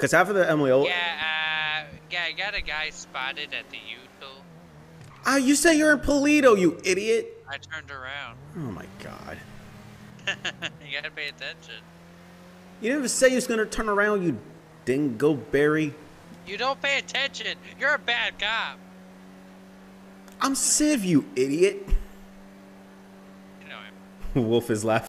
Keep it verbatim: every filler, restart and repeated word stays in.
Because half of the Emily... Yeah, uh, yeah, I got a guy spotted at the Util. Ah, you say you're in Paleto, you idiot. I turned around. Oh, my God. You gotta pay attention. You didn't even say you was going to turn around, you dingoberry. You don't pay attention. You're a bad cop. I'm Civ, you idiot. You know him. Wolf is laughing.